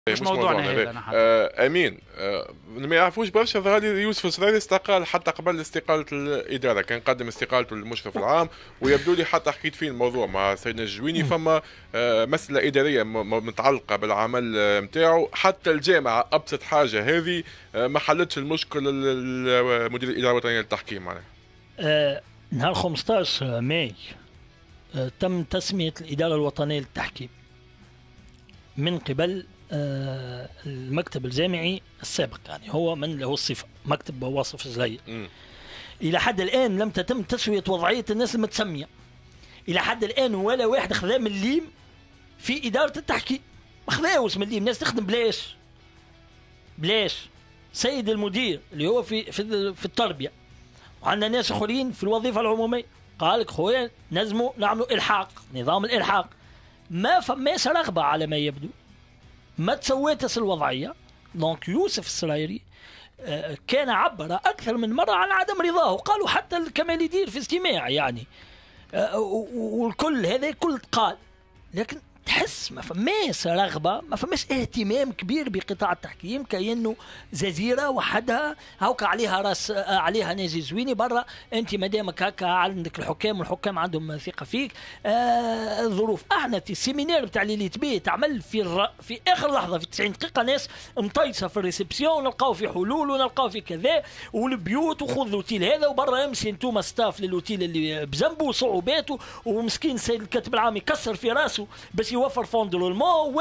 مش موضوعنا هذا. امين. ما يعرفوش برشا ظهر يوسف السرايري استقال حتى قبل استقاله الاداره، كان قدم استقالته للمشرف العام، ويبدو لي حتى حكيت فيه الموضوع مع سيدنا الجويني. فما مساله اداريه متعلقه بالعمل نتاعو، حتى الجامعه ابسط حاجه هذه ما حلتش المشكل مدير الاداره الوطنيه للتحكيم معناها. نهار 15 ماي تم تسميه الاداره الوطنيه للتحكيم من قبل المكتب الجامعي السابق، يعني هو من له الصفة مكتب واصف زلاير. إلى حد الآن لم تتم تسوية وضعية الناس المتسمية، إلى حد الآن ولا واحد خذا من الليم في إدارة التحكيم، ما خذاوش من الليم، الناس تخدم بلاش. سيد المدير اللي هو في التربية، وعندنا ناس آخرين في الوظيفة العمومية، قال لك خويا نزموا نعملوا إلحاق، نظام الإلحاق ما فماش رغبة على ما يبدو، ما تسويتش الوضعيه. دونك يوسف السرايري كان عبر اكثر من مره عن عدم رضاه، وقالوا حتى الكمال يدير في اجتماع يعني، والكل هذا كل قال، لكن تحس ما فماش رغبه، ما فماش اهتمام كبير بقطاع التحكيم، كأنه جزيره وحدها هاكا عليها راس، عليها ناجي زويني برا، انت مادامك هكا عندك الحكام والحكام عندهم ثقه فيك. الظروف احنا في السيمينار بتاع اللي تبي تعمل في اخر لحظه في 90 دقيقه ناس مطيسه في الريسبسيون، نلقاو في حلول ونلقاو في كذا، والبيوت وخذ الاوتيل هذا وبرا امشي انتم ستاف للاوتيل اللي بجنبه وصعوباته، ومسكين السيد الكاتب العام يكسر في راسه باش يوفر فوندرولمون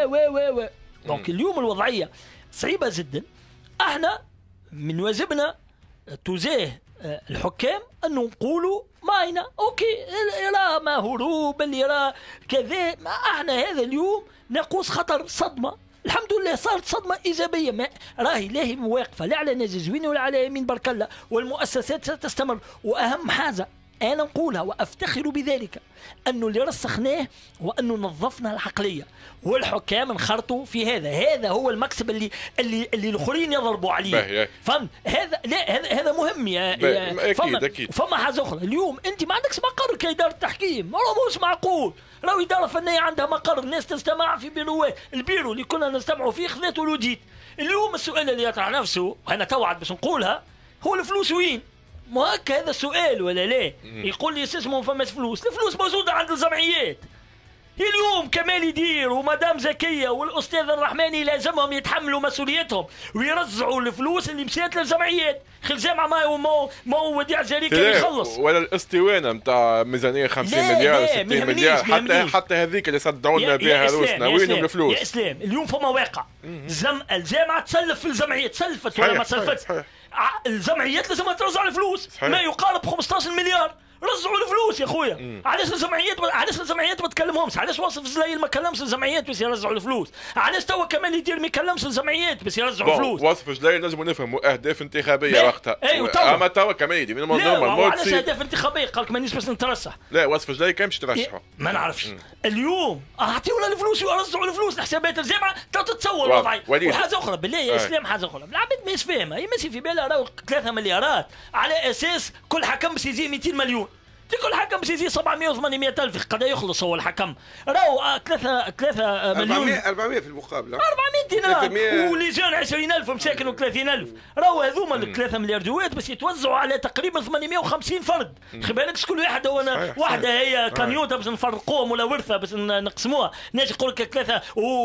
و دونك اليوم الوضعيه صعيبه جدا. احنا من واجبنا تجاه الحكام انه نقولوا ماينا اوكي، راه ما هروب اللي راه كذا، ما احنا هذا اليوم ناقوس خطر صدمه، الحمد لله صارت صدمه ايجابيه، ما راهي لاهي واقفه لا على ناجي زويني ولا على يمين برك الله، والمؤسسات ستستمر. واهم حاجه أنا نقولها وأفتخر بذلك، أنه اللي رسخناه وأنه نظفنا العقلية، والحكام انخرطوا في هذا هو المكسب اللي الآخرين يضربوا عليه. فهم هذا، لا هذا مهم يا أكيد. فما حاجة أخرى، اليوم أنت ما عندكش مقر كإدارة تحكيم، مش معقول. راهو إدارة فنية عندها مقر، الناس تجتمع في بيروات، البيرو اللي كنا نجتمعوا فيه خذاته ولوديت. اليوم السؤال اللي يطرح نفسه، وأنا توعد باش نقولها، هو الفلوس وين؟ ما هكا هذا السؤال ولا لا؟ يقول لي اسمه فماش فلوس، الفلوس موجوده عند الجمعيات. اليوم كمال يدير ومدام زكيه والاستاذ الرحماني لازمهم يتحملوا مسؤوليتهم ويرجعوا الفلوس اللي مشيت للجمعيات. خل جامعه ما هو وديع جري كان يخلص، ولا الاسطوانه نتاع ميزانيه 50 مليار 60 مليار، حتى هذيك اللي صدعوا لنا بها روسنا، وينهم الفلوس؟ يا اسلام اليوم فما واقع، الجامعه تسلف في الجمعيات، تسلفت ولا ما تسلفتش؟ الجمعيات لازم ترجع الفلوس، ما يقارب 15 مليار. رجعوا الفلوس يا خويا. علاش الجمعيات ما تكلمهمش؟ علاش واصف زلايل ما كلمش الجمعيات باش يرجعوا الفلوس؟ علاش توا كمال يدير ما يكلمش الجمعيات باش يرجعوا الفلوس؟ واصف زلايل لازم نفهموا اهداف انتخابيه وقتها. اما توا كمال يدير من علاش اهداف انتخابيه؟ قال لك مانيش باش نترشح. لا واصف زلايل كان باش يترشحوا، ما نعرفش. اليوم اعطيونا الفلوس ورجعوا الفلوس لحسابات الجامعه، تتصور وضعي. وحاجه اخرى بالله يا اسلام، حاجه اخرى العباد ماهيش فاهمه، هي ماشي في بالها راهو 3 مليارات على اساس كل حكم باش يجي 200 مليون. كل حكم باش يجي 700 و800 الف، قد يخلص هو الحكم؟ راهو 3 مليون 400 في المقابله، 400 دينار، وليجان 20,000 ومساكن و30,000. راهو هذوما ال 3 مليار جوات باش يتوزعوا على تقريبا 850 فرد. خلي بالك شكون واحد هو واحده هي كانيوتا باش نفرقوهم ولا ورثه باش نقسموها. ناس يقول لك 3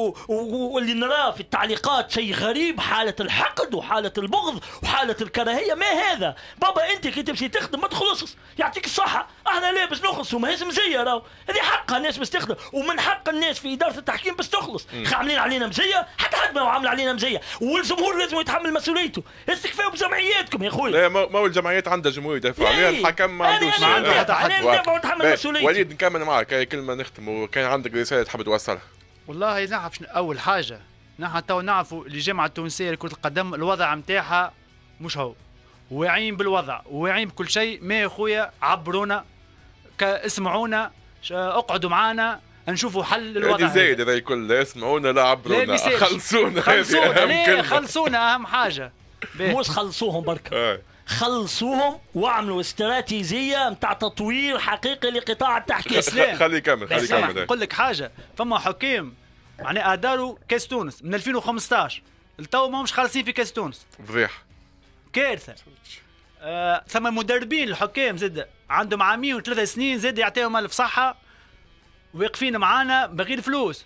واللي نراه في التعليقات شيء غريب، حاله الحقد وحاله البغض وحاله الكراهيه. ما هذا بابا؟ انت كي تمشي تخدم ما تخلصش، يعطيك الصحه. احنا ليه باش نخلصوا؟ ما هيش مزيه، راهو هذه حقها الناس باش تخدم، ومن حق الناس في اداره التحكيم باش تخلص. عاملين علينا مزيه، حد ما عامل علينا مزيه، والجمهور لازم يتحمل مسؤوليته. استكفاوا بجمعياتكم يا خويا. لا ما هو الجمعيات عندها جمهور يدافع عليها، الحكم ما عندوش. انا ندافع ونتحمل مسؤوليته. وليد نكمل معك كلمه نختم، وكان عندك رساله تحب توصلها. والله نعرف اول حاجه، نحن تو نعرفوا الجامعه التونسيه لكره القدم الوضع نتاعها مش هو، واعيين بالوضع واعيين بكل شيء. ما يا خويا عبرونا، اسمعونا، اقعدوا معانا نشوفوا حل للوضع. هذه زايد هذا الكل، اسمعونا لا عبرونا، خلصونا اهم حاجه. مش خلصوهم برك، خلصوهم واعملوا استراتيجيه نتاع تطوير حقيقي لقطاع التحكيم. خلي يكمل. نقول لك حاجه، فما حكام معناها داروا كاس تونس من 2015 التو ما همش خالصين في كاس تونس. فضيحه كارثه. ثم مدربين الحكام زاد عندهم عامين و3 سنين زاد يعطيهم الف صحه واقفين معانا بغير فلوس.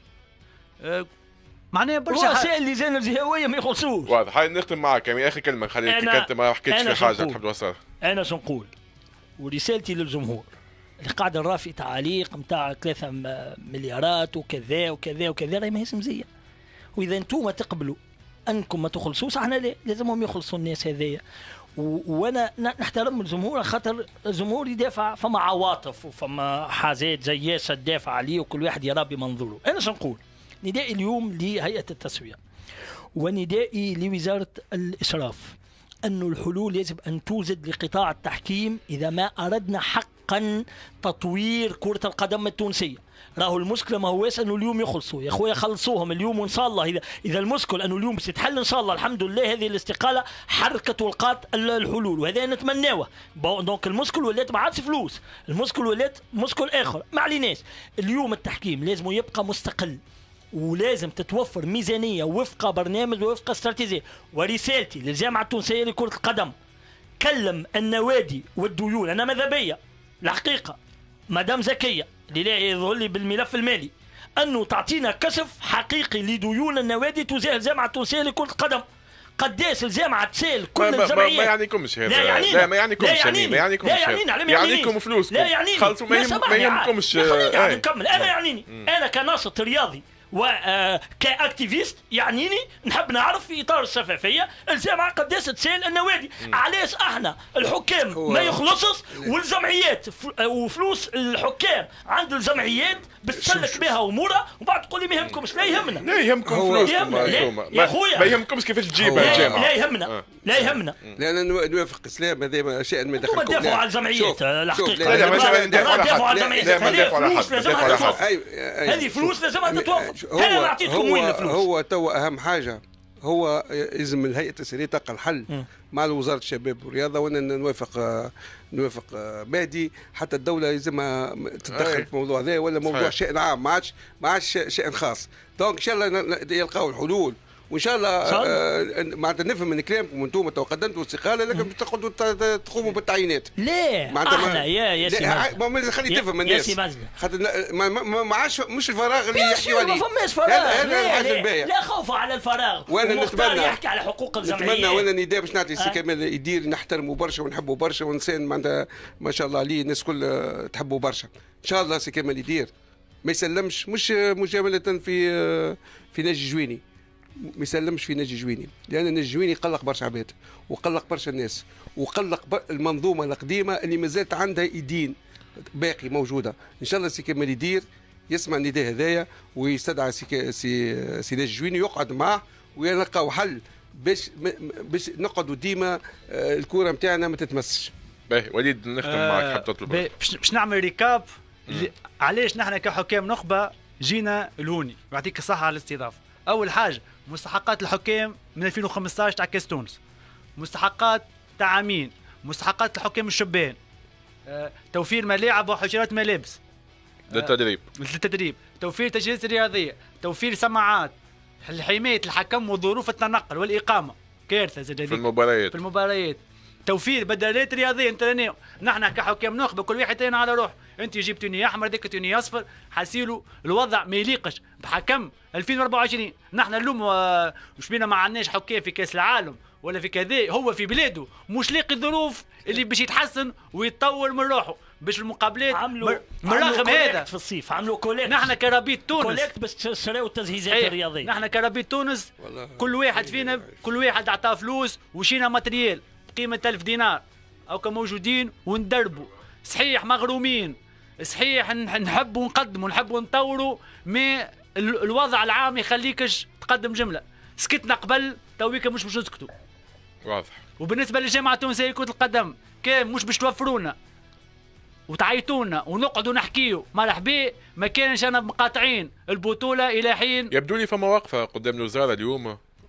معناها برشا رؤساء اللجان الجهويه ما يخلصوش. واضح. هاي نختم معك يعني اخر كلمه نخليك انت ما حكيتش في حاجه تحب توصلها. انا شو نقول ورسالتي للجمهور اللي قاعد نرى في تعاليق نتاع 3 مليارات وكذا وكذا وكذا راهي ماهيش مزيه. واذا انتم تقبلوا انكم ما تخلصوش احنا لا لازمهم يخلصوا الناس هذيا. وانا نحترم الجمهور خاطر الجمهور يدافع فما عواطف وفما حاجات جياشه تدافع عليه وكل واحد يرى بمنظوره. انا شو نقول ندائي اليوم لهيئه التسويه وندائي لوزاره الاشراف أن الحلول يجب أن توجد لقطاع التحكيم إذا ما أردنا حقا تطوير كرة القدم التونسية. راهو المشكلة ما هواش أنه اليوم يخلصوا يا أخويا خلصوهم اليوم وإن شاء الله إذا المشكل أنه اليوم بتتحل إن شاء الله الحمد لله هذه الاستقالة حركت ولقات الحلول وهذا نتمناوه. دونك المشكل ولات ما عادش فلوس المشكل ولات مشكل آخر ما عليناش. اليوم التحكيم لازم يبقى مستقل ولازم تتوفر ميزانية وفق برنامج وفق استراتيجية. ورسالتي للجامعة التونسية لكرة القدم كلم النوادي والديون. أنا ماذا بيا الحقيقة مدام زكية اللي لا يظهر لي بالملف المالي أنه تعطينا كشف حقيقي لديون النوادي تجاه الجامعة التونسية لكرة القدم. قداش الجامعة تسال كل الجمعيات. ما يعنيكمش هذا. لا ما يعنيكمش ما يعنيكمش يعنيكم فلوسكم. لا يعنيني خلصوا ما يهمكمش. خليني نكمل. أنا يعنيني أنا كناشط رياضي وكاكتيفيست يعنيني نحب نعرف في اطار الشفافيه الجامعه قداش تسال النوادي. علاش احنا الحكام ما يخلصش والجمعيات وفلوس الحكام عند الجمعيات بتسلك بها امورها وبعد تقول لي ما يهمكمش. لا يهمنا. لا يهمكم فلوسكم يا خويا. ما يهمكمش كيفاش تجيبها الجامعه. لا يهمنا. لا يهمنا. لأن نوافق اسلام هذا شيء ما دخلكم. دافعوا على الجمعيات الحقيقه. لا ما دافعوا على حد. لا ما دافعوا على حد. دافعوا على حد. هذه فلوس لازمها تتوفر. انا ما اعطيتكم وين الفلوس. هو تو اهم حاجه هو لازم الهيئه التسويقيه تلقى الحل مع وزاره الشباب والرياضه. وانا نوافق مهدي حتى الدوله لازمها تتدخل في الموضوع هذا ولا موضوع شأن عام ما عادش شأن خاص. دونك ان شاء الله يلقاو الحلول وان شاء الله معناتها نفهم من كلامكم وانتم قدمتوا استقاله لكن تقوموا بالتعيينات. لا احنا يا سي مازن خلي تفهم الناس خاطر ما عادش مش الفراغ اللي يحكيوا عليه. ما فماش فراغ. لا خوف على الفراغ. وانا نتمنى يحكي على حقوق الجمعيات. نتمنى وانا نداء باش نعطي سي كمال يدير نحترمه برشا ونحبه برشا وانسان معناتها ما شاء الله عليه الناس كل تحبه برشا. ان شاء الله سي كمال يدير ما يسلمش مش مجامله في ناجي جويني ما يسلمش في ناجي جويني لان ناجي جويني قلق برشا عباد وقلق برشا الناس وقلق المنظومه القديمه اللي ما زالت عندها ايدين باقي موجوده. ان شاء الله سي كمال يدير يسمع النداء هذايا ويستدعى سي ناجي جويني يقعد معه ويلقاو حل باش نقعدوا ديما الكره نتاعنا ما تتمسش. باهي وليد نختم معك حاب تطلب باش نعمل ريكاب علاش نحن كحكام نخبه جينا الهوني يعطيك الصحه على الاستضافه. اول حاجه مستحقات الحكام من 2015 تاع كاس تونس، مستحقات تاع عامين، مستحقات الحكام الشبان، توفير ملاعب وحجرات ملابس للتدريب، توفير تجهيزات رياضيه، توفير سماعات، حمايه الحكم وظروف التنقل والاقامه كارثه زاد في المباريات، توفير بدلات رياضيه. انت نحن كحكام نخبه كل واحد تاني على روح، انت جيب توني احمر ذاك توني اصفر، حاسيلو الوضع ما يليقش بحكم 2024. نحن اليوم مش بينا ما عندناش حكام في كاس العالم ولا في كذا، هو في بلاده مش لاقي الظروف اللي باش يتحسن ويتطور من روحه باش المقابلات مرغم هذا في الصيف عملوا كوليكت. نحن كرابيط تونس كوليكت باش تشريوا التجهيزات الرياضيه. نحن كرابيط تونس كل واحد فينا كل واحد عطاه فلوس وشينا ماتريال قيمه 1000 دينار او كموجودين وندربوا. صحيح مغرومين، صحيح نحبوا نقدموا نحبوا نطوروا، ما الوضع العام يخليكش تقدم جمله. سكتنا قبل تويكا مش باش نسكتوا. واضح. وبالنسبه للجامعه التونسيه لكره القدم كان مش باش توفرونا وتعيطونا ونقعدوا نحكيو مرحبا، ما كانش انا مقاطعين البطوله الى حين. يبدو لي فما وقفه قدام الوزاره اليوم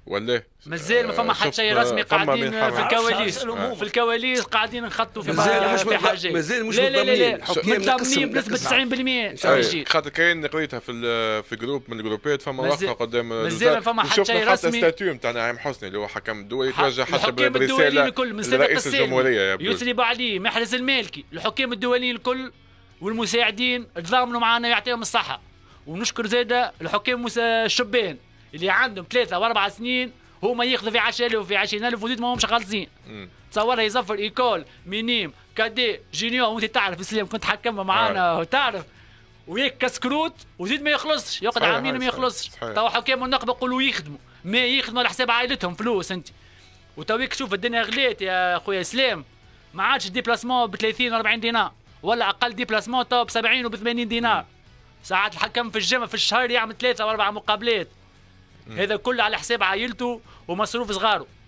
ولا مازال ما فما حتى شيء رسمي، قاعدين في الكواليس في الكواليس قاعدين نخطوا في حاجات مازال مش متضامنين بنسبه 90%. خاطر كاين قريتها في جروب من الجروبات فما وقفه قدام مازال ما فما حتى شيء رسمي. حتى ستاتيو نتاع نعيم حسني اللي هو حكم الدولي توجه حتى برساله لرئيس الجمهوريه يسري عليه محرز المالكي، الحكام الدوليين الكل والمساعدين تضامنوا معنا يعطيهم الصحه. ونشكر زاده الحكام الشبان اللي عندهم 3 و4 سنين هما ياخذوا في 10,000 وفي 20,000 وزيد ما همش خالصين. تصورها يزفر ايكول مينيم كادي جينيور، وانت تعرف اسلام كنت حكمها معانا وتعرف، وياك كسكروت وزيد ما يخلصش، يقعد عامين ما يخلصش. تو حكام النقبه يقولوا يخدموا على حساب عائلتهم فلوس انت. وتويك شوف الدنيا غليت يا خويا اسلام، ما عادش ديبلاسمون ب 30 و 40 دينار، ولا اقل ديبلاسمون تو ب 70 و ب 80 دينار. ساعات الحكم في الجمعة في الشهر يعمل 3 و4 مقابلات. هذا كله على حساب عائلته ومصروف صغاره.